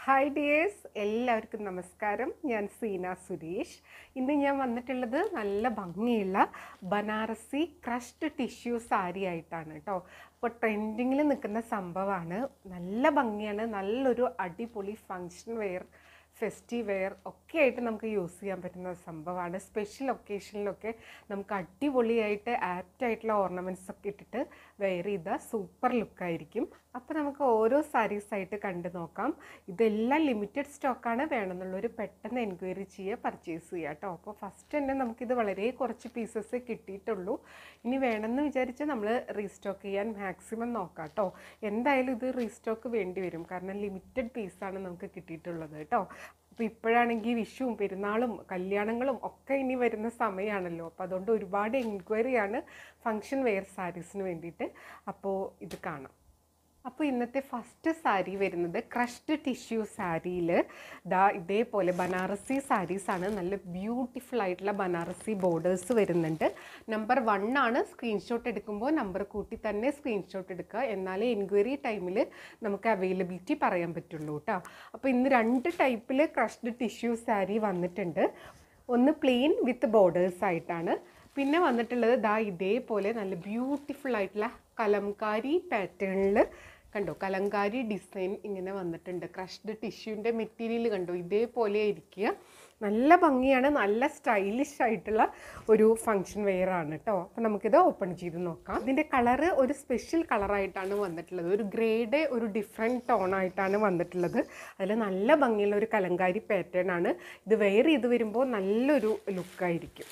Hi dears, എല്ലാവർക്കും നമസ്കാരം. ഞാൻ സീന സുരേഷ്. ഇന്ന് ഞാൻ വന്നിട്ടുള്ളത് നല്ല ഭംഗിയുള്ള ബനാറസി ക്രഷ്ഡ് ടിഷ്യൂ സാരി ആയിട്ടാണ് കേട്ടോ. അപ്പോൾ ട്രെൻഡിങ്ങിൽ നിൽക്കുന്ന സംഭവമാണ്. നല്ല ഭംഗിയാണ്. നല്ലൊരു അടിപൊളി ഫങ്ഷൻ വെയർ, ഫെസ്റ്റീവ് വെയർ ഒക്കെ ആയിട്ട് നമുക്ക് യൂസ് ചെയ്യാൻ പറ്റുന്ന സംഭവമാണ്. സ്പെഷ്യൽ ഒക്കേഷനിലൊക്കെ നമുക്ക് അടിപൊളിയായിട്ട് ആപ്റ്റായിട്ടുള്ള ഓർണമെൻറ്റ്സ് ഒക്കെ ഇട്ടിട്ട് വെയർ ചെയ്താൽ സൂപ്പർ ലുക്കായിരിക്കും. അപ്പോൾ നമുക്ക് ഓരോ സാരീസായിട്ട് കണ്ടു നോക്കാം. ഇതെല്ലാം ലിമിറ്റഡ് സ്റ്റോക്കാണ്. വേണമെന്നുള്ളൊരു പെട്ടെന്ന് എൻക്വയറി ചെയ്യുക, പർച്ചേസ് ചെയ്യുക കേട്ടോ. അപ്പോൾ ഫസ്റ്റ് തന്നെ നമുക്കിത് വളരെ കുറച്ച് പീസസ് കിട്ടിയിട്ടുള്ളൂ. ഇനി വേണമെന്ന് വിചാരിച്ചാൽ നമ്മൾ റീസ്റ്റോക്ക് ചെയ്യാൻ മാക്സിമം നോക്കാം കേട്ടോ. എന്തായാലും ഇത് റീസ്റ്റോക്ക് വേണ്ടി വരും, കാരണം ലിമിറ്റഡ് പീസാണ് നമുക്ക് കിട്ടിയിട്ടുള്ളത് കേട്ടോ. അപ്പോൾ ഇപ്പോഴാണെങ്കിൽ വിഷുവും പെരുന്നാളും കല്യാണങ്ങളും ഒക്കെ ഇനി വരുന്ന സമയമാണല്ലോ. അപ്പോൾ അതുകൊണ്ട് ഒരുപാട് എൻക്വയറിയാണ് ഫങ്ഷൻ വെയർ സാരീസിന് വേണ്ടിയിട്ട്. അപ്പോൾ ഇത് കാണാം. അപ്പോൾ ഇന്നത്തെ ഫസ്റ്റ് സാരി വരുന്നത് ക്രഷ്ഡ് ടിഷ്യൂ സാരിയിൽ ഇതേപോലെ ബനാറസി സാരീസാണ്. നല്ല ബ്യൂട്ടിഫുൾ ആയിട്ടുള്ള ബനാറസി ബോർഡേഴ്സ് വരുന്നുണ്ട്. നമ്പർ 1 ആണ്. സ്ക്രീൻഷോട്ട് എടുക്കുമ്പോൾ നമ്പർ കൂട്ടി തന്നെ സ്ക്രീൻഷോട്ട് എടുക്കുക, എന്നാലേ എൻക്വയറി ടൈമിൽ നമുക്ക് അവൈലബിലിറ്റി പറയാൻ പറ്റുള്ളൂ കേട്ടോ. അപ്പോൾ ഇന്ന് 2 ടൈപ്പിൽ ക്രഷ്ഡ് ടിഷ്യൂ സാരി വന്നിട്ടുണ്ട്. ഒന്ന് പ്ലെയിൻ വിത്ത് ബോർഡേഴ്സ് ആയിട്ടാണ്. പിന്നെ വന്നിട്ടുള്ളത് ഇതേപോലെ നല്ല ബ്യൂട്ടിഫുൾ ആയിട്ടുള്ള കലംകാരി പാറ്റേണിൽ കണ്ടോ, കലംകാരി ഡിസൈൻ ഇങ്ങനെ വന്നിട്ടുണ്ട്. ക്രഷ്ഡ് ടിഷ്യൂൻ്റെ മെറ്റീരിയൽ കണ്ടോ, ഇതേപോലെ ഇരിക്കുക. നല്ല ഭംഗിയാണ്. നല്ല സ്റ്റൈലിഷ് ആയിട്ടുള്ള ഒരു ഫങ്ഷൻ വെയർ ആണ് കേട്ടോ. അപ്പോൾ നമുക്കിത് ഓപ്പൺ ചെയ്ത് നോക്കാം. ഇതിൻ്റെ കളറ് ഒരു സ്പെഷ്യൽ കളറായിട്ടാണ് വന്നിട്ടുള്ളത്. ഒരു ഗ്രേഡ് ഒരു ഡിഫറെൻറ്റ് ടോണായിട്ടാണ് വന്നിട്ടുള്ളത്. അതിൽ നല്ല ഭംഗിയുള്ള ഒരു കലംകാരി പാറ്റേൺ ആണ്. ഇത് വെയർ ചെയ്ത് വരുമ്പോൾ നല്ലൊരു ലുക്കായിരിക്കും.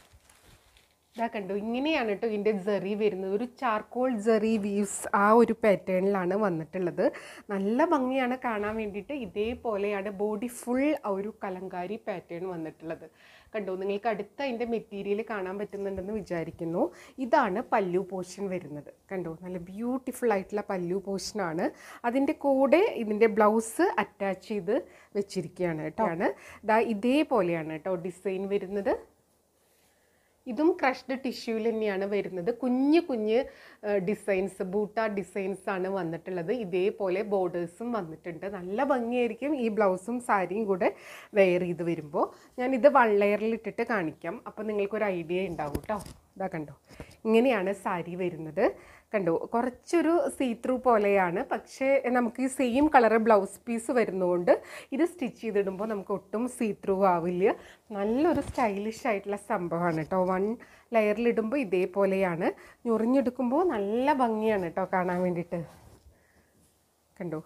ഇതാ കണ്ടു, ഇങ്ങനെയാണ് കേട്ടോ ഇതിൻ്റെ ജെറി വരുന്നത്. ഒരു ചാർക്കോൾ ജെറി വീവ്സ് ആ ഒരു പാറ്റേണിലാണ് വന്നിട്ടുള്ളത്. നല്ല ഭംഗിയാണ് കാണാൻ വേണ്ടിയിട്ട്. ഇതേപോലെയാണ് ബോഡി ഫുൾ ഒരു കലങ്കാരി പാറ്റേൺ വന്നിട്ടുള്ളത്. കണ്ടോ, നിങ്ങൾക്ക് അടുത്ത അതിൻ്റെ മെറ്റീരിയൽ കാണാൻ പറ്റുന്നുണ്ടെന്ന് വിചാരിക്കുന്നു. ഇതാണ് പല്ലു പോർഷൻ വരുന്നത്. കണ്ടോ, നല്ല ബ്യൂട്ടിഫുൾ ആയിട്ടുള്ള പല്ലു പോർഷനാണ്. അതിൻ്റെ കൂടെ ഇതിൻ്റെ ബ്ലൗസ് അറ്റാച്ച് ചെയ്ത് വെച്ചിരിക്കുകയാണ് കേട്ടോ. ഇതേപോലെയാണ് കേട്ടോ ഡിസൈൻ വരുന്നത്. ഇതും ക്രഷ്ഡ് ടിഷ്യൂവിൽ തന്നെയാണ് വരുന്നത്. കുഞ്ഞ് കുഞ്ഞ് ഡിസൈൻസ്, ബൂട്ട ഡിസൈൻസ് ആണ് വന്നിട്ടുള്ളത്. ഇതേപോലെ ബോർഡേഴ്സും വന്നിട്ടുണ്ട്. നല്ല ഭംഗിയായിരിക്കും ഈ ബ്ലൗസും സാരിയും കൂടെ വെയർ ചെയ്ത് വരുമ്പോൾ. ഞാനിത് 1 ലെയറിൽ ഇട്ടിട്ട് കാണിക്കാം, അപ്പോൾ നിങ്ങൾക്കൊരു ഐഡിയ ഉണ്ടാവും കേട്ടോ. ഇതാ കണ്ടോ, ഇങ്ങനെയാണ് സാരി വരുന്നത്. കണ്ടോ, കുറച്ചൊരു സീ ത്രൂ പോലെയാണ്, പക്ഷേ നമുക്ക് ഈ സെയിം കളറ് ബ്ലൗസ് പീസ് വരുന്നതുകൊണ്ട് ഇത് സ്റ്റിച്ച് ചെയ്തിടുമ്പോൾ നമുക്ക് ഒട്ടും സീ ത്രൂ ആവില്ല. നല്ലൊരു സ്റ്റൈലിഷ് ആയിട്ടുള്ള സംഭവമാണ് കേട്ടോ. 1 ലെയറിലിടുമ്പോൾ ഇതേപോലെയാണ്. ഞൊറിഞ്ഞെടുക്കുമ്പോൾ നല്ല ഭംഗിയാണ് കേട്ടോ കാണാൻ വേണ്ടിയിട്ട്. കണ്ടോ,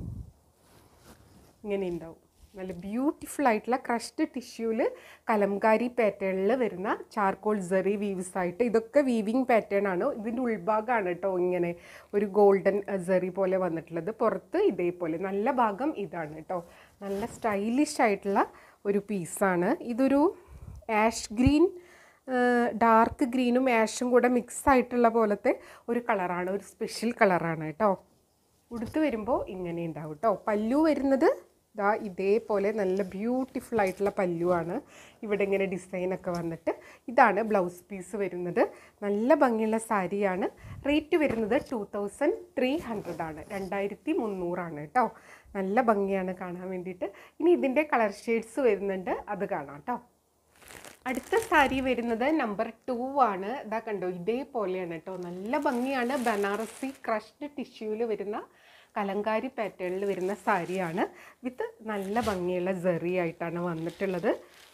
ഇങ്ങനെ ഉണ്ടാവും. നല്ല ബ്യൂട്ടിഫുൾ ആയിട്ടുള്ള ക്രഷ്ഡ് ടിഷ്യൂവിൽ കലംകാരി പാറ്റേണിൽ വരുന്ന ചാർക്കോൾ ജെറി വീവ്സ് ആയിട്ട്. ഇതൊക്കെ വീവിങ് പാറ്റേൺ ആണ്. ഇതിൻ്റെ ഉൾഭാഗമാണ് കേട്ടോ ഇങ്ങനെ ഒരു ഗോൾഡൻ ജെറി പോലെ വന്നിട്ടുള്ളത്. പുറത്ത് ഇതേപോലെ നല്ല ഭാഗം ഇതാണ് കേട്ടോ. നല്ല സ്റ്റൈലിഷ് ആയിട്ടുള്ള ഒരു പീസാണ്. ഇതൊരു ആഷ് ഗ്രീൻ, ഡാർക്ക് ഗ്രീനും ആഷും കൂടെ മിക്സ് ആയിട്ടുള്ള പോലത്തെ ഒരു കളറാണ്. ഒരു സ്പെഷ്യൽ കളറാണ് കേട്ടോ. ഉടുത്ത് വരുമ്പോൾ ഇങ്ങനെ ഉണ്ടാവും കേട്ടോ. പല്ലു വരുന്നത് ഇതേപോലെ നല്ല ബ്യൂട്ടിഫുൾ ആയിട്ടുള്ള പല്ലുവാണ്. ഇവിടെ ഇങ്ങനെ ഡിസൈനൊക്കെ വന്നിട്ട്. ഇതാണ് ബ്ലൗസ് പീസ് വരുന്നത്. നല്ല ഭംഗിയുള്ള സാരിയാണ്. റേറ്റ് വരുന്നത് 2300 ആണ്. 2300 കേട്ടോ. നല്ല ഭംഗിയാണ് കാണാൻ വേണ്ടിയിട്ട്. ഇനി ഇതിൻ്റെ കളർ ഷെയ്ഡ്സ് വരുന്നുണ്ട്, അത് കാണാം കേട്ടോ. അടുത്ത സാരി വരുന്നത് നമ്പർ 2 ആണ്. ഇതാ കണ്ടോ, ഇതേപോലെയാണ് കേട്ടോ. നല്ല ഭംഗിയാണ്. ബനാറസി ക്രഷ്ഡ് ടിഷ്യൂവിൽ വരുന്ന കലങ്കാരി പാറ്റേണിൽ വരുന്ന സാരിയാണ്. വിത്ത് നല്ല ഭംഗിയുള്ള ജെറി ആയിട്ടാണ് വന്നിട്ടുള്ളത്.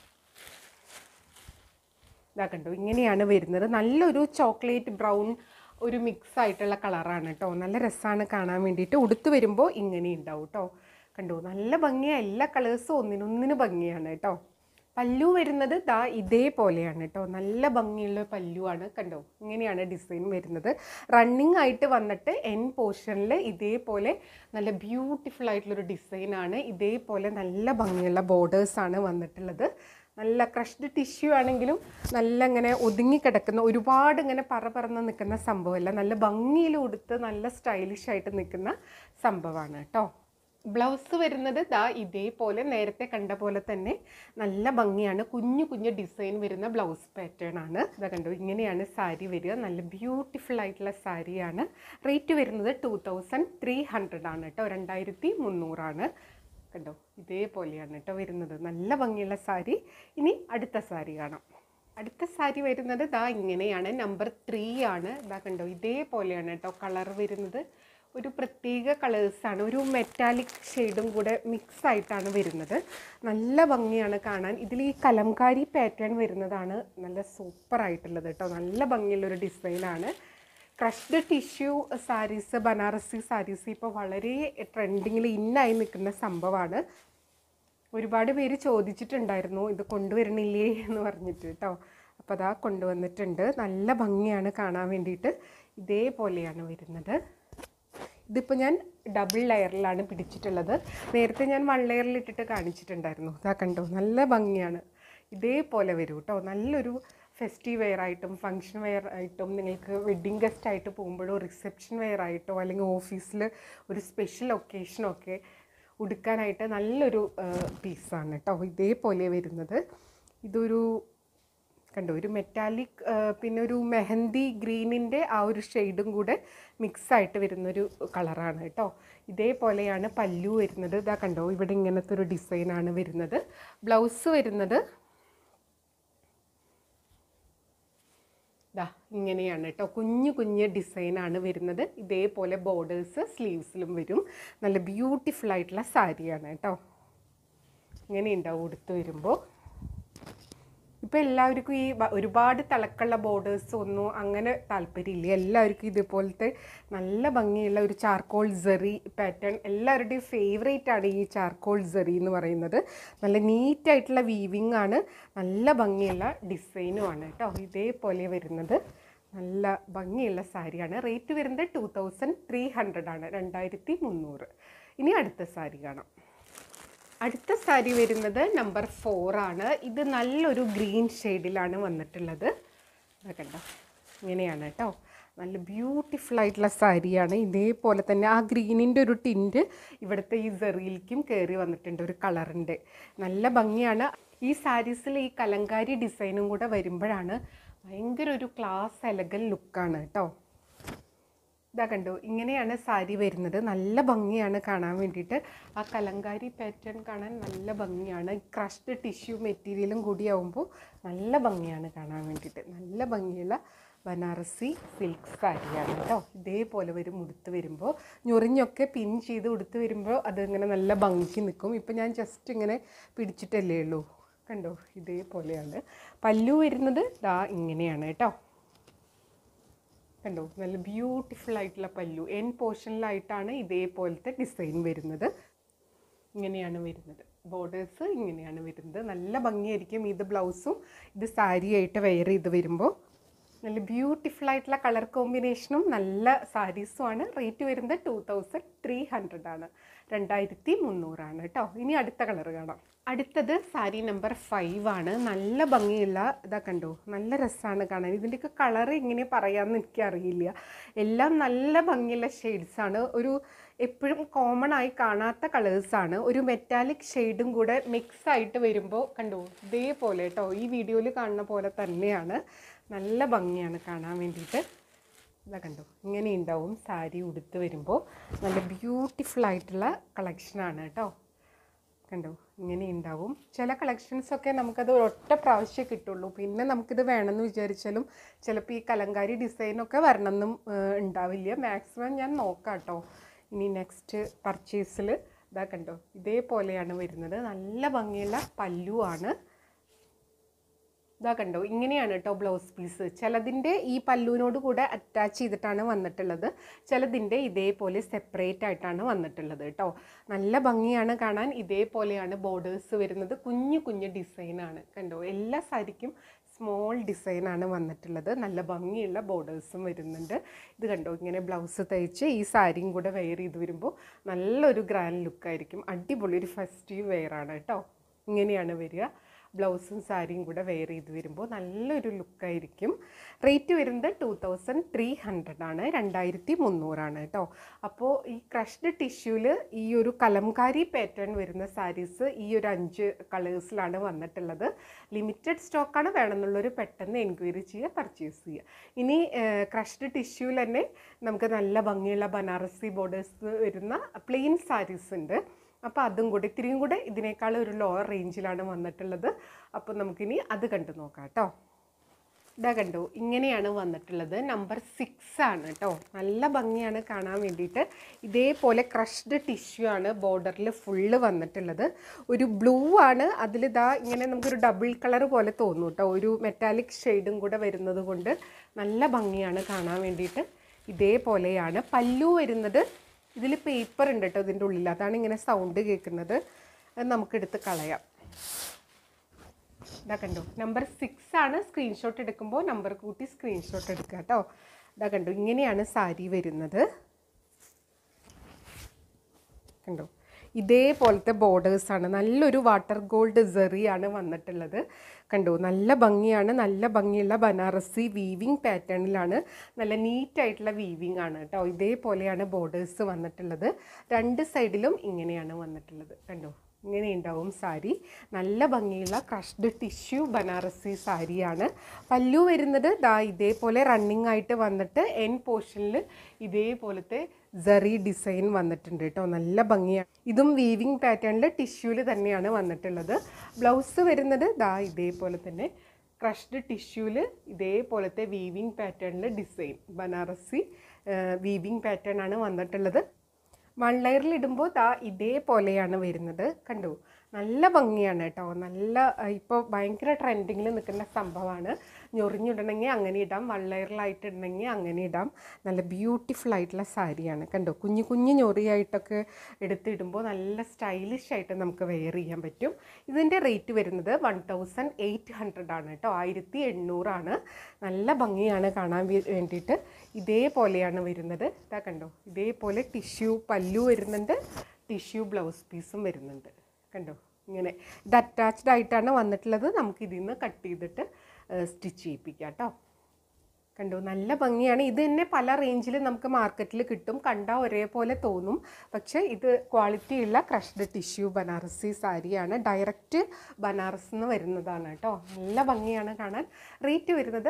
ഇതാ കണ്ടോ, ഇങ്ങനെയാണ് വരുന്നത്. നല്ലൊരു ചോക്ലേറ്റ് ബ്രൗൺ ഒരു മിക്സ് ആയിട്ടുള്ള കളറാണ് കേട്ടോ. നല്ല രസമാണ് കാണാൻ വേണ്ടിയിട്ട്. ഉടുത്ത് വരുമ്പോൾ ഇങ്ങനെ ഉണ്ടാവും കേട്ടോ. കണ്ടോ, നല്ല ഭംഗിയാണ്. എല്ലാ കളേഴ്സും ഒന്നിനൊന്നിന് ഭംഗിയാണ് കേട്ടോ. പല്ലു വരുന്നത് ഇതേപോലെയാണ് കേട്ടോ. നല്ല ഭംഗിയുള്ള പല്ലുവാണ്. കണ്ടോ, ഇങ്ങനെയാണ് ഡിസൈൻ വരുന്നത്. റണ്ണിങ് ആയിട്ട് വന്നിട്ട് എൻ പോർഷനിൽ ഇതേപോലെ നല്ല ബ്യൂട്ടിഫുൾ ആയിട്ടുള്ളൊരു ഡിസൈനാണ്. ഇതേപോലെ നല്ല ഭംഗിയുള്ള ബോർഡേഴ്സാണ് വന്നിട്ടുള്ളത്. നല്ല ക്രഷ്ഡ് ടിഷ്യൂ ആണെങ്കിലും നല്ല ഇങ്ങനെ ഒതുങ്ങിക്കിടക്കുന്ന, ഒരുപാട് ഇങ്ങനെ പറന്ന് നിൽക്കുന്ന സംഭവമല്ല. നല്ല ഭംഗിയിൽ ഉടുത്ത് നല്ല സ്റ്റൈലിഷ് ആയിട്ട് നിൽക്കുന്ന സംഭവമാണ് കേട്ടോ. ബ്ലൗസ് വരുന്നത് ഇതേപോലെ നേരത്തെ കണ്ട പോലെ തന്നെ നല്ല ഭംഗിയാണ്. കുഞ്ഞു കുഞ്ഞു ഡിസൈൻ വരുന്ന ബ്ലൗസ് പാറ്റേൺ ആണ്. ഇതാ കണ്ടോ, ഇങ്ങനെയാണ് സാരി വരിക. നല്ല ബ്യൂട്ടിഫുൾ ആയിട്ടുള്ള സാരിയാണ്. റേറ്റ് വരുന്നത് 2300 ആണ് കേട്ടോ. 2300 ആണ്. കണ്ടോ ഇതേപോലെയാണ് കേട്ടോ വരുന്നത്. നല്ല ഭംഗിയുള്ള സാരി. ഇനി അടുത്ത സാരി കാണാം. അടുത്ത സാരി വരുന്നത് ദാ ഇങ്ങനെയാണ്. നമ്പർ 3 ആണ്. ഇതാ കണ്ടോ ഇതേപോലെയാണ് കേട്ടോ കളർ വരുന്നത്. ഒരു പ്രത്യേക കളേഴ്സാണ്, ഒരു മെറ്റാലിക് ഷെയ്ഡും കൂടെ മിക്സ് ആയിട്ടാണ് വരുന്നത്. നല്ല ഭംഗിയാണ് കാണാൻ. ഇതിൽ ഈ കലംകാരി പാറ്റേൺ വരുന്നതാണ് നല്ല സൂപ്പറായിട്ടുള്ളത് കേട്ടോ. നല്ല ഭംഗിയുള്ളൊരു ഡിസൈനാണ്. ക്രഷ്ഡ് ടിഷ്യൂ സാരീസ്, ബനാറസി സാരീസ് ഇപ്പോൾ വളരെ ട്രെൻഡിങ്ങിൽ ഇന്നായി നിൽക്കുന്ന സംഭവമാണ്. ഒരുപാട് പേര് ചോദിച്ചിട്ടുണ്ടായിരുന്നു ഇത് കൊണ്ടുവരണില്ലേ എന്ന് പറഞ്ഞിട്ട് കേട്ടോ. അപ്പോൾ അതാ കൊണ്ടുവന്നിട്ടുണ്ട്. നല്ല ഭംഗിയാണ് കാണാൻ വേണ്ടിയിട്ട്. ഇതേപോലെയാണ് വരുന്നത്. ഇതിപ്പോൾ ഞാൻ ഡബിൾ ലെയറിലാണ് പിടിച്ചിട്ടുള്ളത്. നേരത്തെ ഞാൻ 1 ലെയറിൽ ഇട്ടിട്ട് കാണിച്ചിട്ടുണ്ടായിരുന്നു. ഇതാ കണ്ടോ നല്ല ഭംഗിയാണ്. ഇതേപോലെ വരും കേട്ടോ. നല്ലൊരു ഫെസ്റ്റീവ് വെയർ ആയിട്ടും ഫങ്ഷൻ വെയർ ആയിട്ടും നിങ്ങൾക്ക് വെഡ്ഡിങ് ഗസ്റ്റ് ആയിട്ട് പോകുമ്പോഴോ റിസപ്ഷൻ വെയർ ആയിട്ടോ അല്ലെങ്കിൽ ഓഫീസിൽ ഒരു സ്പെഷ്യൽ ഒക്കേഷനൊക്കെ ഉടുക്കാനായിട്ട് നല്ലൊരു പീസാണ് കേട്ടോ. ഇതേപോലെ വരുന്നത്. ഇതൊരു കണ്ടോ ഒരു മെറ്റാലിക് പിന്നെ ഒരു മെഹന്തി ഗ്രീനിൻ്റെ ആ ഒരു ഷെയ്ഡും കൂടെ മിക്സായിട്ട് വരുന്നൊരു കളറാണ് കേട്ടോ. ഇതേപോലെയാണ് പല്ലു വരുന്നത്. ഇതാ കണ്ടോ ഇവിടെ ഇങ്ങനത്തെ ഒരു ഡിസൈനാണ് വരുന്നത്. ബ്ലൗസ് വരുന്നത് ഇങ്ങനെയാണ് കേട്ടോ. കുഞ്ഞു കുഞ്ഞ് ഡിസൈനാണ് വരുന്നത്. ഇതേപോലെ ബോർഡേഴ്സ് സ്ലീവ്സിലും വരും. നല്ല ബ്യൂട്ടിഫുൾ ആയിട്ടുള്ള സാരിയാണ് കേട്ടോ. ഇങ്ങനെ ഉണ്ടാവും ഉടുത്ത് വരുമ്പോൾ. ഇപ്പോൾ എല്ലാവർക്കും ഈ ഒരുപാട് തിളക്കുള്ള ബോർഡേഴ്സ് ഒന്നും അങ്ങനെ താല്പര്യമില്ല. എല്ലാവർക്കും ഇതുപോലത്തെ നല്ല ഭംഗിയുള്ള ഒരു ചാർക്കോൾ സെറി പാറ്റേൺ എല്ലാവരുടെയും ഫേവറേറ്റ് ആണ് ഈ ചാർക്കോൾ സെറി എന്ന് പറയുന്നത്. നല്ല നീറ്റായിട്ടുള്ള വീവിങ് ആണ്. നല്ല ഭംഗിയുള്ള ഡിസൈനുമാണ് കേട്ടോ. ഇതേപോലെ വരുന്നത് നല്ല ഭംഗിയുള്ള സാരിയാണ്. റേറ്റ് വരുന്നത് 2300 ആണ്, 2300. ഇനി അടുത്ത സാരി കാണാം. അടുത്ത സാരി വരുന്നത് നമ്പർ 4 ആണ്. ഇത് നല്ലൊരു ഗ്രീൻ ഷെയ്ഡിലാണ് വന്നിട്ടുള്ളത്. കണ്ടോ ഇങ്ങനെയാണ് കേട്ടോ. നല്ല ബ്യൂട്ടിഫുൾ ആയിട്ടുള്ള സാരിയാണ്. ഇതേപോലെ തന്നെ ആ ഗ്രീനിൻ്റെ ഒരു ടിൻറ്റ് ഇവിടുത്തെ ഈ സെറിയിലേക്കും കയറി വന്നിട്ടുണ്ട് ഒരു കളറിൻ്റെ. നല്ല ഭംഗിയാണ്. ഈ സാരീസിൽ ഈ കലങ്കാരി ഡിസൈനും കൂടെ വരുമ്പോഴാണ് ഭയങ്കര ഒരു ക്ലാസ് എലഗൻ ലുക്കാണ് കേട്ടോ. ഇതാ കണ്ടോ ഇങ്ങനെയാണ് സാരി വരുന്നത്. നല്ല ഭംഗിയാണ് കാണാൻ വേണ്ടിയിട്ട്. ആ കലങ്കാരി പാറ്റേൺ കാണാൻ നല്ല ഭംഗിയാണ്. ക്രഷ്ഡ് ടിഷ്യൂ മെറ്റീരിയലും കൂടിയാവുമ്പോൾ നല്ല ഭംഗിയാണ് കാണാൻ വേണ്ടിയിട്ട്. നല്ല ഭംഗിയുള്ള ബനാറസി സിൽക്ക് സാരിയാണ് കേട്ടോ. ഇതേപോലെ വരും ഉടുത്ത് വരുമ്പോൾ. ഞൊറിഞ്ഞൊക്കെ പിൻ ചെയ്ത് ഉടുത്ത് വരുമ്പോൾ അതിങ്ങനെ നല്ല ഭംഗിക്ക് നിൽക്കും. ഇപ്പം ഞാൻ ജസ്റ്റ് ഇങ്ങനെ പിടിച്ചിട്ടല്ലേ ഉള്ളൂ. കണ്ടോ ഇതേപോലെയാണ്. പല്ലു വരുന്നത് ദാ ഇങ്ങനെയാണ് കേട്ടോ. കണ്ടോ നല്ല ബ്യൂട്ടിഫുൾ ആയിട്ടുള്ള പല്ലു. എൻ പോർഷനിലായിട്ടാണ് ഇതേപോലത്തെ ഡിസൈൻ വരുന്നത്. ഇങ്ങനെയാണ് വരുന്നത്. ബോർഡേഴ്സ് ഇങ്ങനെയാണ് വരുന്നത്. നല്ല ഭംഗിയായിരിക്കും. ഇത് ബ്ലൗസും ഇത് സാരിയായിട്ട് വെയർ ചെയ്ത് വരുമ്പോൾ നല്ല ബ്യൂട്ടിഫുൾ ആയിട്ടുള്ള കളർ കോമ്പിനേഷനും നല്ല സാരീസുമാണ്. റേറ്റ് വരുന്നത് 2300 ആണ്, 2300 ആണ് കേട്ടോ. ഇനി അടുത്ത കളർ കാണാം. അടുത്തത് സാരി നമ്പർ 5 ആണ്. നല്ല ഭംഗിയുള്ള ഇതാ കണ്ടോ നല്ല രസമാണ് കാണാൻ. ഇതിൻ്റെയൊക്കെ കളർ എങ്ങനെ പറയാമെന്ന് എനിക്കറിയില്ല. എല്ലാം നല്ല ഭംഗിയുള്ള ഷെയ്ഡ്സാണ്. ഒരു എപ്പോഴും കോമൺ ആയി കാണാത്ത കളേഴ്സാണ്. ഒരു മെറ്റാലിക് ഷെയ്ഡും കൂടെ മിക്സ് ആയിട്ട് വരുമ്പോൾ കണ്ടോ ഇതേപോലെ കേട്ടോ. ഈ വീഡിയോയിൽ കാണുന്ന പോലെ തന്നെയാണ്. നല്ല ഭംഗിയാണ് കാണാൻ വേണ്ടിയിട്ട്. ഇതാ കണ്ടോ ഇങ്ങനെ ഉണ്ടാവും സാരി ഉടുത്ത് വരുമ്പോൾ. നല്ല ബ്യൂട്ടിഫുൾ ആയിട്ടുള്ള കളക്ഷനാണ് കേട്ടോ. കണ്ടോ ഇങ്ങനെ ഉണ്ടാവും. ചില കളക്ഷൻസൊക്കെ നമുക്കത് ഒറ്റ പ്രാവശ്യം കിട്ടുള്ളൂ. പിന്നെ നമുക്കിത് വേണമെന്ന് വിചാരിച്ചാലും ചിലപ്പോൾ ഈ കലങ്കാരി ഡിസൈനൊക്കെ വരണമെന്നും ഉണ്ടാവില്ല. മാക്സിമം ഞാൻ നോക്കാം കേട്ടോ. ഇനി നെക്സ്റ്റ് പർച്ചേസിൽ ഇതാ കണ്ടോ ഇതേപോലെയാണ് വരുന്നത്. നല്ല ഭംഗിയുള്ള പല്ലു ആണ്. ഇതാ കണ്ടോ ഇങ്ങനെയാണ് കേട്ടോ ബ്ലൗസ് പീസ്. ചിലതിൻ്റെ ഈ പല്ലുവിനോട് കൂടെ അറ്റാച്ച് ചെയ്തിട്ടാണ് വന്നിട്ടുള്ളത്. ചിലതിൻ്റെ ഇതേപോലെ സെപ്പറേറ്റ് ആയിട്ടാണ് വന്നിട്ടുള്ളത് കേട്ടോ. നല്ല ഭംഗിയാണ് കാണാൻ. ഇതേപോലെയാണ് ബോർഡേഴ്സ് വരുന്നത്. കുഞ്ഞു കുഞ്ഞു ഡിസൈനാണ് കണ്ടോ. എല്ലാ സാരിക്കും സ്മോൾ ഡിസൈനാണ് വന്നിട്ടുള്ളത്. നല്ല ഭംഗിയുള്ള ബോർഡേഴ്സും വരുന്നുണ്ട്. ഇത് കണ്ടോ ഇങ്ങനെ ബ്ലൗസ് തയ്ച്ച് ഈ സാരിയും കൂടെ വെയർ ചെയ്ത് വരുമ്പോൾ നല്ലൊരു ഗ്രാൻഡ് ലുക്കായിരിക്കും. അടിപൊളി ഒരു ഫെസ്റ്റീവ് വെയറാണ് കേട്ടോ. ഇങ്ങനെയാണ് വരിക. ബ്ലൗസും സാരിയും കൂടെ വെയർ ചെയ്ത് വരുമ്പോൾ നല്ലൊരു ലുക്കായിരിക്കും. റേറ്റ് വരുന്നത് 2300 ആണ്, 2300 ആണ് കേട്ടോ. അപ്പോൾ ഈ ക്രഷ്ഡ് ടിഷ്യൂവിൽ ഈ ഒരു കലംകാരി പാറ്റേൺ വരുന്ന സാരീസ് ഈ ഒരു 5 കളേഴ്സിലാണ് വന്നിട്ടുള്ളത്. ലിമിറ്റഡ് സ്റ്റോക്കാണ്. വേണമെന്നുള്ളൊരു പെട്ടെന്ന് എൻക്വയറി ചെയ്യുക, പർച്ചേസ് ചെയ്യുക. ഇനി ക്രഷ്ഡ് ടിഷ്യൂവിൽ തന്നെ നമുക്ക് നല്ല ഭംഗിയുള്ള ബനാറസി ബോർഡേഴ്സ് വരുന്ന പ്ലെയിൻ സാരീസ് ഉണ്ട്. അപ്പോൾ അതും കൂടെ ഇത്തിരിയും കൂടെ ഇതിനേക്കാൾ ഒരു ലോവർ റേഞ്ചിലാണ് വന്നിട്ടുള്ളത്. അപ്പോൾ നമുക്കിനി അത് കണ്ടു നോക്കാം കേട്ടോ. ഇതാ കണ്ടു, ഇങ്ങനെയാണ് വന്നിട്ടുള്ളത്. നമ്പർ 6 ആണ് കേട്ടോ. നല്ല ഭംഗിയാണ് കാണാൻ വേണ്ടിയിട്ട്. ഇതേപോലെ ക്രഷ്ഡ് ടിഷ്യൂ ആണ് ബോർഡറിൽ ഫുള്ള് വന്നിട്ടുള്ളത്. ഒരു ബ്ലൂ ആണ്, അതിലിതാ ഇങ്ങനെ നമുക്കൊരു ഡബിൾ കളർ പോലെ തോന്നും കേട്ടോ. ഒരു മെറ്റാലിക് ഷെയ്ഡും കൂടെ വരുന്നത് കൊണ്ട് നല്ല ഭംഗിയാണ് കാണാൻ വേണ്ടിയിട്ട്. ഇതേപോലെയാണ് പല്ലു വരുന്നത്. ഇതിൽ പേപ്പർ ഉണ്ട് കേട്ടോ ഇതിൻ്റെ ഉള്ളിൽ, അതാണ് ഇങ്ങനെ സൗണ്ട് കേൾക്കുന്നത്. അത് നമുക്കെടുത്ത് കളയാം. ഇതാ കണ്ടു, നമ്പർ 6 ആണ്. സ്ക്രീൻഷോട്ട് എടുക്കുമ്പോൾ നമ്പർ കൂട്ടി സ്ക്രീൻഷോട്ട് എടുക്കുക കേട്ടോ. ഇതാ കണ്ടു, ഇങ്ങനെയാണ് സാരി വരുന്നത്. കണ്ടു, ഇതേപോലത്തെ ബോർഡേഴ്സാണ്. നല്ലൊരു വാട്ടർ ഗോൾഡ് സെറിയാണ് വന്നിട്ടുള്ളത്. കണ്ടു, നല്ല ഭംഗിയാണ്. നല്ല ഭംഗിയുള്ള ബനാറസി വീവിങ് പാറ്റേണിലാണ്. നല്ല നീറ്റായിട്ടുള്ള വീവിങ് ആണ് കേട്ടോ. ഇതേപോലെയാണ് ബോർഡേഴ്സ് വന്നിട്ടുള്ളത്. രണ്ട് സൈഡിലും ഇങ്ങനെയാണ് വന്നിട്ടുള്ളത്. കണ്ടു, ഇങ്ങനെ ഉണ്ടാവും സാരി. നല്ല ഭംഗിയുള്ള ക്രഷ്ഡ് ടിഷ്യൂ ബനാറസി സാരിയാണ്. പല്ലു വരുന്നത് ദാ ഇതേപോലെ റണ്ണിങ് ആയിട്ട് വന്നിട്ട് എൻ പോർഷനിൽ ഇതേപോലത്തെ സെറി ഡിസൈൻ വന്നിട്ടുണ്ട് കേട്ടോ. നല്ല ഭംഗിയാണ്. ഇതും വീവിങ് പാറ്റേണിൽ ടിഷ്യൂവിൽ തന്നെയാണ് വന്നിട്ടുള്ളത്. ബ്ലൗസ് വരുന്നത് ദാ ഇതേപോലെ തന്നെ ക്രഷ്ഡ് ടിഷ്യൂവിൽ ഇതേപോലത്തെ വീവിങ് പാറ്റേണിൽ ഡിസൈൻ ബനാറസി വീവിങ് പാറ്റേൺ ആണ് വന്നിട്ടുള്ളത്. 1 ലെയറിൽ ഇടുമ്പോൾ ദാ ഇതേപോലെയാണ് വരുന്നത്. കണ്ടു, നല്ല ഭംഗിയാണ് കേട്ടോ. നല്ല ഇപ്പോൾ ഭയങ്കര ട്രെൻഡിങ്ങിൽ നിൽക്കുന്ന സംഭവമാണ്. ഞൊറിഞ്ഞിടണമെങ്കിൽ അങ്ങനെ ഇടാം, 1 ലെയറിലായിട്ട് ഇടണമെങ്കിൽ അങ്ങനെ ഇടാം. നല്ല ബ്യൂട്ടിഫുൾ ആയിട്ടുള്ള സാരിയാണ്. കണ്ടോ, കുഞ്ഞു കുഞ്ഞു ഞൊറിയായിട്ടൊക്കെ എടുത്തിടുമ്പോൾ നല്ല സ്റ്റൈലിഷ് ആയിട്ട് നമുക്ക് വെയർ ചെയ്യാൻ പറ്റും. ഇതിൻ്റെ റേറ്റ് വരുന്നത് 1800 ആണ് കേട്ടോ. 1800 ആണ്. നല്ല ഭംഗിയാണ് കാണാൻ വേണ്ടിയിട്ട്. ഇതേപോലെയാണ് വരുന്നത്. ഇതാ കണ്ടോ, ഇതേപോലെ ടിഷ്യൂ പല്ലു വരുന്നുണ്ട്, ടിഷ്യൂ ബ്ലൗസ് പീസും വരുന്നുണ്ട്. കണ്ടോ, ഇങ്ങനെ ഇത് അറ്റാച്ച്ഡ് ആയിട്ടാണ് വന്നിട്ടുള്ളത്. നമുക്ക് ഇതിൽ നിന്ന് കട്ട് ചെയ്തിട്ട് സ്റ്റിച്ച് ചെയ്യിപ്പിക്കാം കേട്ടോ. കണ്ടു, നല്ല ഭംഗിയാണ്. ഇത് തന്നെ പല റേഞ്ചിൽ നമുക്ക് മാർക്കറ്റിൽ കിട്ടും. കണ്ടാൽ ഒരേപോലെ തോന്നും, പക്ഷേ ഇത് ക്വാളിറ്റിയുള്ള ക്രഷ്ഡ് ടിഷ്യൂ ബനാറസി സാരിയാണ്. ഡയറക്റ്റ് ബനാറസ് നിന്ന് വരുന്നതാണ് കേട്ടോ. നല്ല ഭംഗിയാണ് കാണാൻ. റേറ്റ് വരുന്നത്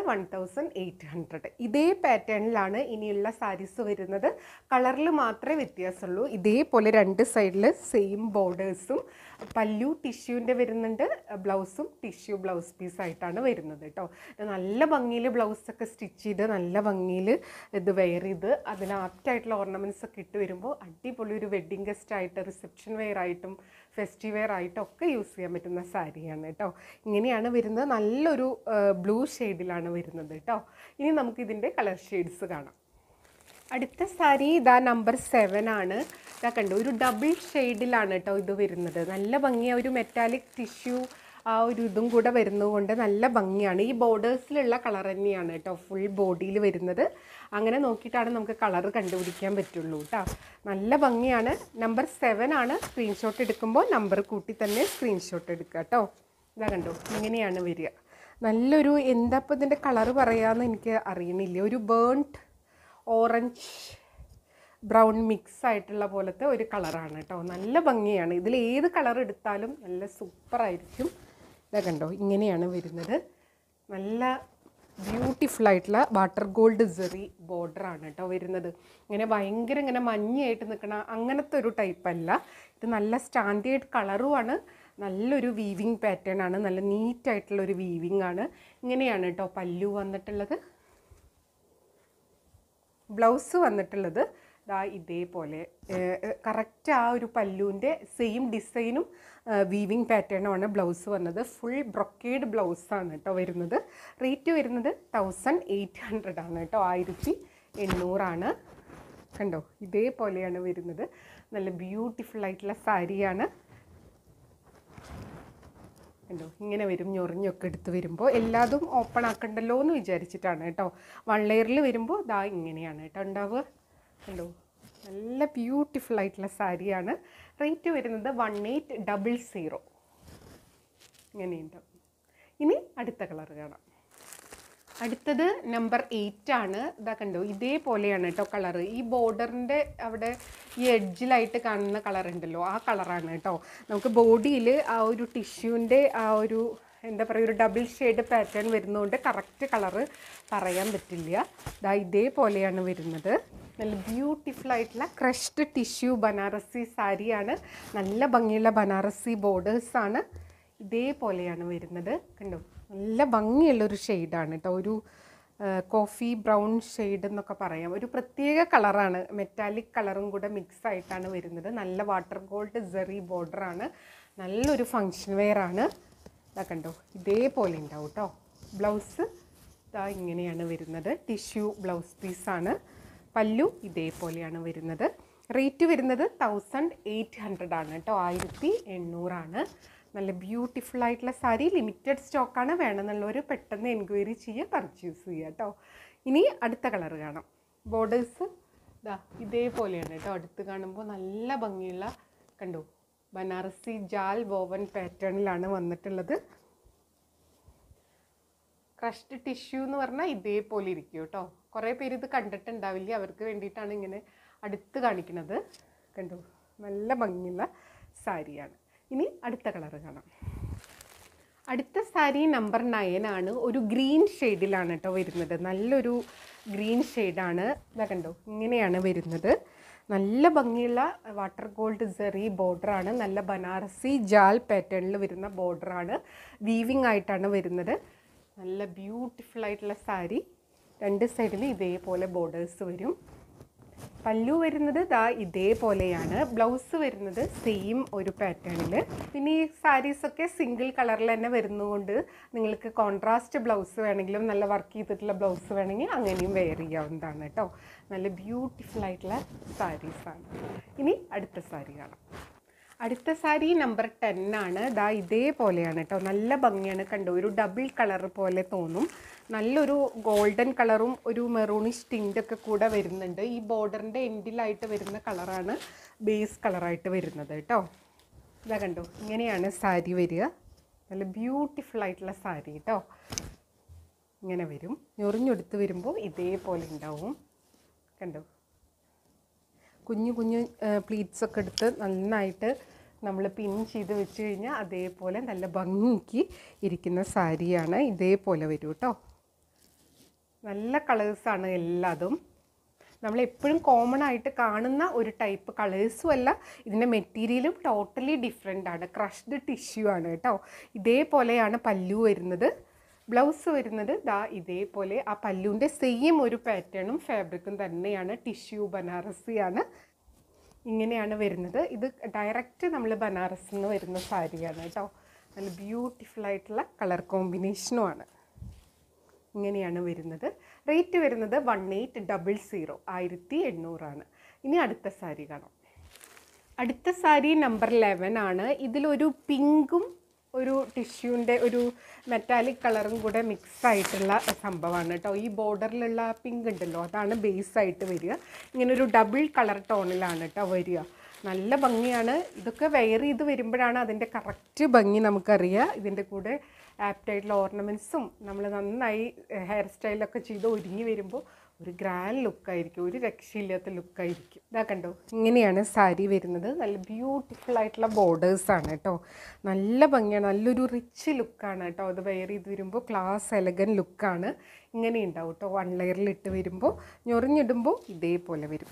1800. ഇതേ പാറ്റേണിലാണ് ഇനിയുള്ള സാരീസ് വരുന്നത്. കളറിൽ മാത്രമേ വ്യത്യാസമുള്ളൂ. ഇതേപോലെ രണ്ട് സൈഡിൽ സെയിം ബോർഡേഴ്സും പല്ലു ടിഷ്യൂവിൻ്റെ വരുന്നുണ്ട്, ബ്ലൗസും ടിഷ്യൂ ബ്ലൗസ് പീസായിട്ടാണ് വരുന്നത് കേട്ടോ. നല്ല ഭംഗിയിൽ ബ്ലൗസൊക്കെ സ്റ്റിച്ച് ചെയ്ത് നല്ല ഭംഗിയിൽ ഇത് വെയർ ചെയ്ത് അതിന് ആപ്റ്റായിട്ടുള്ള ഓർണമെൻറ്റ്സ് ഒക്കെ ഇട്ട് വരുമ്പോൾ അടിപൊളി ഒരു വെഡ്ഡിങ് ഗസ്റ്റ് ആയിട്ട്, റിസപ്ഷൻ വെയർ ആയിട്ടും ഫെസ്റ്റീവ് വെയർ ആയിട്ടും ഒക്കെ യൂസ് ചെയ്യാൻ പറ്റുന്ന സാരിയാണ് കേട്ടോ. ഇങ്ങനെയാണ് വരുന്നത്. നല്ലൊരു ബ്ലൂ ഷെയ്ഡിലാണ് വരുന്നത് കേട്ടോ. ഇനി നമുക്കിതിൻ്റെ കളർ ഷെയ്ഡ്സ് കാണാം. അടുത്ത സാരി ഇതാ നമ്പർ 7 ആണ്. ഇതാ കണ്ടു, ഒരു ഡബിൾ ഷെയ്ഡിലാണ് കേട്ടോ ഇത് വരുന്നത്. നല്ല ഭംഗിയാണ്. ഒരു മെറ്റാലിക് ടിഷ്യൂ ആ ഒരു ഇതും കൂടെ വരുന്നതുകൊണ്ട് നല്ല ഭംഗിയാണ്. ഈ ബോർഡേഴ്സിലുള്ള കളർ തന്നെയാണ് കേട്ടോ ഫുൾ ബോഡിയിൽ വരുന്നത്. അങ്ങനെ നോക്കിയിട്ടാണ് നമുക്ക് കളർ കണ്ടുപിടിക്കാൻ പറ്റുള്ളൂ കേട്ടോ. നല്ല ഭംഗിയാണ്. നമ്പർ 7 ആണ്. സ്ക്രീൻഷോട്ട് എടുക്കുമ്പോൾ നമ്പർ കൂട്ടി തന്നെ സ്ക്രീൻഷോട്ട് എടുക്കുക കേട്ടോ. ഇതാ കണ്ടോ, ഇങ്ങനെയാണ് വരിക. നല്ലൊരു എന്താ ഇപ്പോൾ ഇതിൻ്റെ കളർ പറയാമെന്ന് എനിക്ക് അറിയണില്ല. ഒരു ബേൺഡ് ഓറഞ്ച് ബ്രൗൺ മിക്സ് ആയിട്ടുള്ള പോലത്തെ ഒരു കളറാണ് കേട്ടോ. നല്ല ഭംഗിയാണ്. ഇതിൽ ഏത് കളർ എടുത്താലും നല്ല സൂപ്പറായിരിക്കും. ഇതാ കണ്ടോ, ഇങ്ങനെയാണ് വരുന്നത്. നല്ല ബ്യൂട്ടിഫുള്ളായിട്ടുള്ള വാട്ടർ ഗോൾഡ് സെറി ബോർഡറാണ് കേട്ടോ വരുന്നത്. ഇങ്ങനെ ഭയങ്കര ഇങ്ങനെ മഞ്ഞയായിട്ട് നിൽക്കണ അങ്ങനത്തെ ഒരു ടൈപ്പല്ല. ഇത് നല്ല സ്റ്റാൻഡേർഡ് കളറുമാണ്. നല്ലൊരു വീവിങ് പാറ്റേൺ ആണ്. നല്ല നീറ്റായിട്ടുള്ളൊരു വീവിങ് ആണ്. ഇങ്ങനെയാണ് കേട്ടോ പല്ലു വന്നിട്ടുള്ളത്. ബ്ലൗസ് വന്നിട്ടുള്ളത് ദാ ഇതേപോലെ കറക്റ്റ് ആ ഒരു പല്ലുവിൻ്റെ സെയിം ഡിസൈനും വീവിങ് പാറ്റേണുമാണ് ബ്ലൗസ് വന്നത്. ഫുൾ ബ്രൊക്കേഡ് ബ്ലൗസാണ് കേട്ടോ വരുന്നത്. റേറ്റ് വരുന്നത് 1800 ആണ് കേട്ടോ. 1800 ആണ്. കണ്ടോ, ഇതേപോലെയാണ് വരുന്നത്. നല്ല ബ്യൂട്ടിഫുൾ ആയിട്ടുള്ള സാരിയാണ്. കണ്ടോ, ഇങ്ങനെ വരും. ഞൊറിഞ്ഞൊക്കെ എടുത്ത് വരുമ്പോൾ എല്ലാതും ഓപ്പൺ ആക്കണ്ടല്ലോ എന്ന് വിചാരിച്ചിട്ടാണ് കേട്ടോ. 1 ലെയറിൽ വരുമ്പോൾ ദാ ഇങ്ങനെയാണ് കേട്ടോ ഉണ്ടാവുക. കണ്ടോ, നല്ല ബ്യൂട്ടിഫുൾ ആയിട്ടുള്ള സാരിയാണ്. റേറ്റ് വരുന്നത് 1800. ഇങ്ങനെയുണ്ടാവും. ഇനി അടുത്ത കളർ കാണാം. അടുത്തത് നമ്പർ 8 ആണ്. ഇതാ കണ്ടോ, ഇതേപോലെയാണ് കേട്ടോ കളറ്. ഈ ബോർഡറിൻ്റെ അവിടെ ഈ എഡ്ജിലായിട്ട് കാണുന്ന കളർ ഉണ്ടല്ലോ, ആ കളറാണ് കേട്ടോ. നമുക്ക് ബോഡിയിൽ ആ ഒരു ടിഷ്യൂവിൻ്റെ ആ ഒരു എന്താ പറയുക, ഒരു ഡബിൾ ഷെയ്ഡ് പാറ്റേൺ വരുന്നതുകൊണ്ട് കറക്റ്റ് കളറ് പറയാൻ പറ്റില്ല. ഇതാ ഇതേപോലെയാണ് വരുന്നത്. നല്ല ബ്യൂട്ടിഫുൾ ആയിട്ടുള്ള ക്രഷ്ഡ് ടിഷ്യൂ ബനാറസി സാരിയാണ്. നല്ല ഭംഗിയുള്ള ബനാറസി ബോർഡേഴ്സാണ്. ഇതേപോലെയാണ് വരുന്നത്. കണ്ടോ, നല്ല ഭംഗിയുള്ളൊരു ഷെയ്ഡാണ് കേട്ടോ. ഒരു കോഫി ബ്രൗൺ ഷെയ്ഡ് എന്നൊക്കെ പറയാം. ഒരു പ്രത്യേക കളറാണ്, മെറ്റാലിക് കളറും കൂടെ മിക്സ് ആയിട്ടാണ് വരുന്നത്. നല്ല വാട്ടർ ഗോൾഡ് സെറി ബോർഡറാണ്. നല്ലൊരു ഫങ്ഷൻ വെയർ ആണ്. ഇതാ കണ്ടോ, ഇതേപോലെ ഉണ്ടാവും കേട്ടോ. ബ്ലൗസ് ഇതാ ഇങ്ങനെയാണ് വരുന്നത്. ടിഷ്യൂ ബ്ലൗസ് പീസാണ്. പല്ലു ഇതേപോലെയാണ് വരുന്നത്. റേറ്റ് വരുന്നത് 1800 ആണ് കേട്ടോ. 1800 നല്ല ബ്യൂട്ടിഫുൾ ആയിട്ടുള്ള സാരി. ലിമിറ്റഡ് സ്റ്റോക്കാണ്. വേണമെന്നുള്ളവർ പെട്ടെന്ന് എൻക്വയറി ചെയ്യുക, പർച്ചേസ് ചെയ്യുക കേട്ടോ. ഇനി അടുത്ത കളർ കാണാം. ബോർഡേഴ്സ് ഇതാ ഇതേപോലെയാണ് കേട്ടോ. അടുത്ത് കാണുമ്പോൾ നല്ല ഭംഗിയുള്ള കണ്ടോ, ബനാറസി ജാൽ വോവൻ പാറ്റേണിലാണ് വന്നിട്ടുള്ളത്. ക്രഷ്ഡ് ടിഷ്യൂ എന്ന് പറഞ്ഞാൽ ഇതേപോലെ ഇരിക്കും കേട്ടോ. കുറേ പേര് ഇത് കണ്ടിട്ടുണ്ടാവില്ല, അവർക്ക് വേണ്ടിയിട്ടാണ് ഇങ്ങനെ അടുത്ത് കാണിക്കുന്നത്. കണ്ടോ, നല്ല ഭംഗിയുള്ള സാരിയാണ്. ഇനി അടുത്ത കളർ കാണാം. അടുത്ത സാരി നമ്പർ 9 ആണ്. ഒരു ഗ്രീൻ ഷെയ്ഡിലാണ് കേട്ടോ വരുന്നത്. നല്ലൊരു ഗ്രീൻ ഷെയ്ഡാണ്. ഇതാ കണ്ടോ, ഇങ്ങനെയാണ് വരുന്നത്. നല്ല ഭംഗിയുള്ള വാട്ടർ ഗോൾഡ് സെറി ബോർഡറാണ്. നല്ല ബനാറസി ജാൽ പാറ്റേണിൽ വരുന്ന ബോർഡറാണ്. വീവിങ് ആയിട്ടാണ് വരുന്നത്. നല്ല ബ്യൂട്ടിഫുൾ ആയിട്ടുള്ള സാരി. രണ്ട് സൈഡിൽ ഇതേപോലെ ബോർഡേഴ്സ് വരും. പല്ലു വരുന്നത് ദാ ഇതേപോലെയാണ്. ബ്ലൗസ് വരുന്നത് സെയിം ഒരു പാറ്റേണിൽ. പിന്നെ ഈ സാരീസൊക്കെ സിംഗിൾ കളറിൽ തന്നെ വരുന്നതുകൊണ്ട് നിങ്ങൾക്ക് കോൺട്രാസ്റ്റ് ബ്ലൗസ് വേണമെങ്കിലും നല്ല വർക്ക് ചെയ്തിട്ടുള്ള ബ്ലൗസ് വേണമെങ്കിൽ അങ്ങനെയും വെയർ ചെയ്യാവുന്നതാണ് കേട്ടോ. നല്ല ബ്യൂട്ടിഫുൾ ആയിട്ടുള്ള സാരീസാണ്. ഇനി അടുത്ത സാരി കാണാം. അടുത്ത സാരി നമ്പർ 10 ആണ്. ദാ ഇതേപോലെയാണ് കേട്ടോ. നല്ല ഭംഗിയാണ്. കണ്ടോ, ഒരു ഡബിൾ കളർ പോലെ തോന്നും. നല്ലൊരു ഗോൾഡൻ കളറും ഒരു മെറൂണിഷ് ടിൻ്റൊക്കെ കൂടെ വരുന്നുണ്ട്. ഈ ബോർഡറിൻ്റെ എൻഡിലായിട്ട് വരുന്ന കളറാണ് ബേസ് കളറായിട്ട് വരുന്നത് കേട്ടോ. ഇതാ കണ്ടോ, ഇങ്ങനെയാണ് സാരി വരിക. നല്ല ബ്യൂട്ടിഫുൾ ആയിട്ടുള്ള സാരി കേട്ടോ. ഇങ്ങനെ വരും. ഞൊറിഞ്ഞെടുത്ത് വരുമ്പോൾ ഇതേപോലെ ഉണ്ടാവും. കണ്ടോ, കുഞ്ഞു കുഞ്ഞു പ്ലീറ്റ്സൊക്കെ എടുത്ത് നന്നായിട്ട് നമ്മൾ പിൻ ചെയ്ത് വെച്ച് കഴിഞ്ഞാൽ അതേപോലെ നല്ല ഭംഗിക്ക് ഇരിക്കുന്ന സാരിയാണ്. ഇതേപോലെ വരും കേട്ടോ. നല്ല കളേഴ്സാണ് എല്ലാതും. നമ്മളെപ്പോഴും കോമൺ ആയിട്ട് കാണുന്ന ഒരു ടൈപ്പ് കളേഴ്സും അല്ല. ഇതിൻ്റെ മെറ്റീരിയലും ടോട്ടലി ഡിഫറെൻ്റ് ആണ്. ക്രഷ്ഡ് ടിഷ്യൂ ആണ് കേട്ടോ. ഇതേപോലെയാണ് പല്ലു വരുന്നത്. ബ്ലൗസ് വരുന്നത് ദാ ഇതേപോലെ. ആ പല്ലുവിൻ്റെ സെയിം ഒരു പാറ്റേണും ഫാബ്രിക്കും തന്നെയാണ്. ടിഷ്യൂ ബനാറസിയാണ്. ഇങ്ങനെയാണ് വരുന്നത്. ഇത് ഡയറക്റ്റ് നമ്മൾ ബനാറസിൽ നിന്ന് വരുന്ന സാരിയാണ് കേട്ടോ. നല്ല ബ്യൂട്ടിഫുൾ ആയിട്ടുള്ള കളർ കോമ്പിനേഷനുമാണ്. ഇങ്ങനെയാണ് വരുന്നത്. റേറ്റ് വരുന്നത് 1800, 1800. ഇനി അടുത്ത സാരി കാണാം. അടുത്ത സാരി നമ്പർ 11 ആണ്. ഇതിലൊരു പിങ്കും ഒരു ടിഷ്യൂൻ്റെ ഒരു മെറ്റാലിക് കളറും കൂടെ മിക്സ് ആയിട്ടുള്ള സംഭവമാണ് കേട്ടോ. ഈ ബോർഡറിലുള്ള പിങ്ക് ഉണ്ടല്ലോ, അതാണ് ബേസായിട്ട് വരിക. ഇങ്ങനൊരു ഡബിൾ കളർ ടോണിലാണ് കേട്ടോ വരിക. നല്ല ഭംഗിയാണ്. ഇതൊക്കെ വെയർ ചെയ്ത് വരുമ്പോഴാണ് അതിൻ്റെ കറക്റ്റ് ഭംഗി നമുക്കറിയാം. ഇതിൻ്റെ കൂടെ ആപ്റ്റായിട്ടുള്ള ഓർണമെൻറ്റ്സും നമ്മൾ നന്നായി ഹെയർ സ്റ്റൈലൊക്കെ ചെയ്ത് ഒരുങ്ങി വരുമ്പോൾ ഒരു ഗ്രാൻഡ് ലുക്കായിരിക്കും. ഒരു രക്ഷയില്ലാത്ത ലുക്കായിരിക്കും. ഇതാ കണ്ടോ, ഇങ്ങനെയാണ് സാരി വരുന്നത്. നല്ല ബ്യൂട്ടിഫുൾ ആയിട്ടുള്ള ബോർഡേഴ്സാണ് കേട്ടോ. നല്ല ഭംഗിയാണ്. നല്ലൊരു റിച്ച് ലുക്കാണ് കേട്ടോ. അത് വെയർ ചെയ്ത് വരുമ്പോൾ ക്ലാസ് എലഗൻ ലുക്കാണ്. ഇങ്ങനെ ഉണ്ടാവും കേട്ടോ. 1 ലെയറിലിട്ട് വരുമ്പോൾ ഞൊറിഞ്ഞിടുമ്പോൾ ഇതേപോലെ വരും.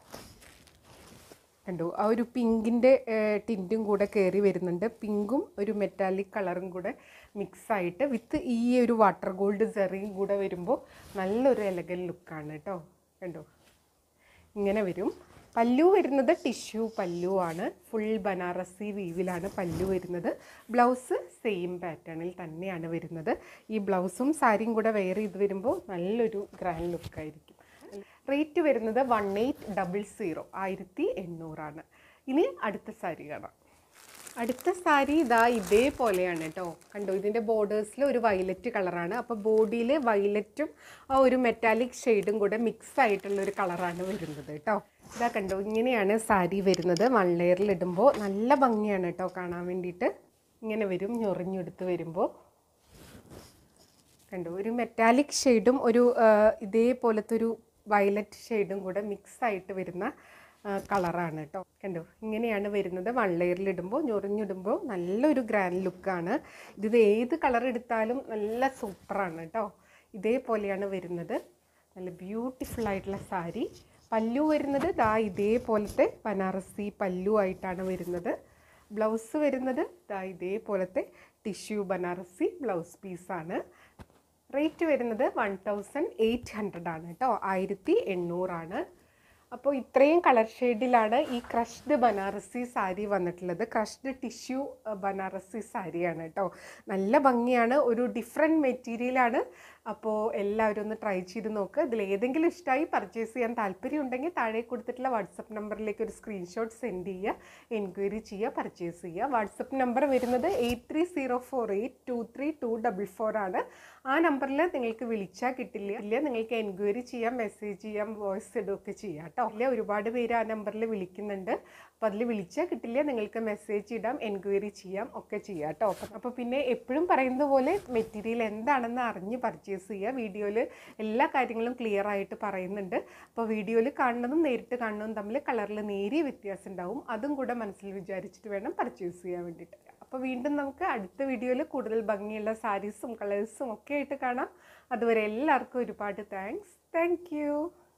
കണ്ടോ, ആ ഒരു പിങ്കിൻ്റെ ടിൻറ്റും കൂടെ കയറി വരുന്നുണ്ട്. പിങ്കും ഒരു മെറ്റാലിക് കളറും കൂടെ മിക്സായിട്ട് വിത്ത് ഈ ഒരു വാട്ടർ ഗോൾഡ് സെറിയും കൂടെ വരുമ്പോൾ നല്ലൊരു എലഗൻ ലുക്കാണ് കേട്ടോ. കണ്ടോ, ഇങ്ങനെ വരും. പല്ലു വരുന്നത് ടിഷ്യൂ പല്ലു ആണ്. ഫുൾ ബനാറസി വീവിലാണ് പല്ലു വരുന്നത്. ബ്ലൗസ് സെയിം പാറ്റേണിൽ തന്നെയാണ് വരുന്നത്. ഈ ബ്ലൗസും സാരിയും കൂടെ വെയർ ചെയ്ത് വരുമ്പോൾ നല്ലൊരു ഗ്രാൻഡ് ലുക്കായിരിക്കും. റേറ്റ് വരുന്നത് 1800, 1800. ഇനി അടുത്ത സാരി കാണാം. അടുത്ത സാരി ഇതാ ഇതേപോലെയാണ് കേട്ടോ. കണ്ടോ, ഇതിൻ്റെ ബോർഡേഴ്സിൽ ഒരു വയലറ്റ് കളറാണ്. അപ്പോൾ ബോഡിയിൽ വയലറ്റും ആ ഒരു മെറ്റാലിക് ഷെയ്ഡും കൂടെ മിക്സ് ആയിട്ടുള്ളൊരു കളറാണ് വരുന്നത് കേട്ടോ. ഇതാ കണ്ടോ, ഇങ്ങനെയാണ് സാരി വരുന്നത്. 1 ലെയറിൽ ഇടുമ്പോൾ നല്ല ഭംഗിയാണ് കേട്ടോ കാണാൻ വേണ്ടിയിട്ട്. ഇങ്ങനെ വരും ഞൊറിഞ്ഞെടുത്ത് വരുമ്പോൾ. കണ്ടോ, ഒരു മെറ്റാലിക് ഷെയ്ഡും ഒരു ഇതേപോലത്തെ ഒരു വയലറ്റ് ഷെയ്ഡും കൂടെ മിക്സ് ആയിട്ട് വരുന്ന കളറാണ് കേട്ടോ. കണ്ടോ, ഇങ്ങനെയാണ് വരുന്നത്. 1 ലെയറിലിടുമ്പോൾ ഞൊറിഞ്ഞിടുമ്പോൾ നല്ലൊരു ഗ്രാൻഡ് ലുക്കാണ്. ഇത് ഏത് കളർ എടുത്താലും നല്ല സൂപ്പറാണ് കേട്ടോ. ഇതേപോലെയാണ് വരുന്നത്. നല്ല ബ്യൂട്ടിഫുൾ ആയിട്ടുള്ള സാരി. പല്ലു വരുന്നത് ദാ ഇതേപോലത്തെ ബനാറസി പല്ലു ആയിട്ടാണ് വരുന്നത്. ബ്ലൗസ് വരുന്നത് ദാ ഇതേപോലത്തെ ടിഷ്യൂ ബനാറസി ബ്ലൗസ് പീസാണ്. റേറ്റ് വരുന്നത് 1800 ആണ് കേട്ടോ, 1800 അപ്പോൾ ഇത്രയും കളർ ഷെയ്ഡിലാണ് ഈ ക്രഷ്ഡ് ബനാറസി സാരി വന്നിട്ടുള്ളത്. ക്രഷ്ഡ് ടിഷ്യൂ ബനാറസി സാരിയാണ് കേട്ടോ. നല്ല ഭംഗിയാണ്, ഒരു ഡിഫറെൻറ്റ് മെറ്റീരിയലാണ്. അപ്പോൾ എല്ലാവരും ഒന്ന് ട്രൈ ചെയ്ത് നോക്കുക. ഇതിൽ ഏതെങ്കിലും ഇഷ്ടമായി പർച്ചേസ് ചെയ്യാൻ താല്പര്യം ഉണ്ടെങ്കിൽ താഴെ കൊടുത്തിട്ടുള്ള വാട്സപ്പ് നമ്പറിലേക്ക് ഒരു സ്ക്രീൻഷോട്ട് സെൻഡ് ചെയ്യുക, എൻക്വയറി ചെയ്യുക, പർച്ചേസ് ചെയ്യുക. വാട്സപ്പ് നമ്പർ വരുന്നത് 8304823244 ആണ്. ആ നമ്പറിൽ നിങ്ങൾക്ക് വിളിച്ചാൽ കിട്ടില്ല, നിങ്ങൾക്ക് എൻക്വയറി ചെയ്യാം, മെസ്സേജ് ചെയ്യാം, വോയിസ് ഇടുകയൊക്കെ ചെയ്യാം കേട്ടോ. ഇല്ല, ഒരുപാട് പേര് ആ നമ്പറിൽ വിളിക്കുന്നുണ്ട്. അപ്പോൾ അതിൽ വിളിച്ചാൽ കിട്ടില്ല, നിങ്ങൾക്ക് മെസ്സേജ് ഇടാം, എൻക്വയറി ചെയ്യാം, ഒക്കെ ചെയ്യാം കേട്ടോ. അപ്പോൾ പിന്നെ എപ്പോഴും പറയുന്നത് പോലെ മെറ്റീരിയൽ എന്താണെന്ന് അറിഞ്ഞ് പർച്ചേസ് ചെയ്യുക. വീഡിയോയിൽ എല്ലാ കാര്യങ്ങളും ക്ലിയർ ആയിട്ട് പറയുന്നുണ്ട്. അപ്പോൾ വീഡിയോയിൽ കാണുന്നതും നേരിട്ട് കാണുന്നതും തമ്മിൽ കളറിൽ നേരിയ വ്യത്യാസം ഉണ്ടാവും. അതും കൂടെ മനസ്സിൽ വിചാരിച്ചിട്ട് വേണം പർച്ചേസ് ചെയ്യാൻ വേണ്ടിയിട്ട്. അപ്പോൾ വീണ്ടും നമുക്ക് അടുത്ത വീഡിയോയിൽ കൂടുതൽ ഭംഗിയുള്ള സാരീസും കളേഴ്സും ഒക്കെ ആയിട്ട് കാണാം. അതുവരെ എല്ലാവർക്കും ഒരുപാട് താങ്ക്സ്. Thank you.